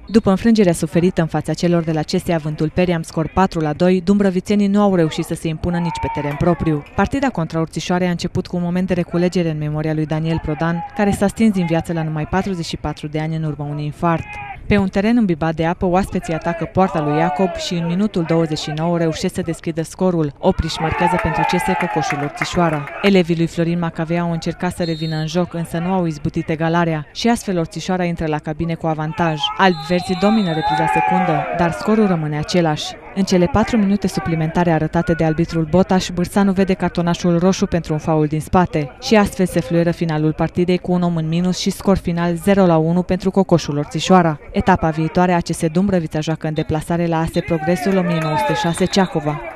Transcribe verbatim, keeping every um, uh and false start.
După înfrângerea suferită în fața celor de la C S A Vântul Periam, scor patru la doi, dumbrăvițenii nu au reușit să se impună nici pe teren propriu. Partida contra Orțișoarei a început cu un moment de reculegere în memoria lui Daniel Prodan, care s-a stins din viață la numai patruzeci și patru de ani în urma unui infart. Pe un teren îmbibat de apă, oaspeții atacă poarta lui Iacob și în minutul douăzeci și nouă reușesc să deschidă scorul. Opriș marchează pentru C S A Cocoșul Orțișoara. Elevii lui Florin Macavei au încercat să revină în joc, însă nu au izbutit egalarea și astfel Orțișoara intră la cabine cu avantaj. Albi-verții domină repriza secundă, dar scorul rămâne același. În cele patru minute suplimentare arătate de arbitrul Botaș, Bârsanu vede cartonașul roșu pentru un faul din spate și astfel se fluieră finalul partidei cu un om în minus și scor final zero la unu pentru Cocoșul Orțișoara. Etapa viitoare, A C S Dumbrăvița joacă în deplasare la A S E Progresul o mie nouă sute șase Ceacova.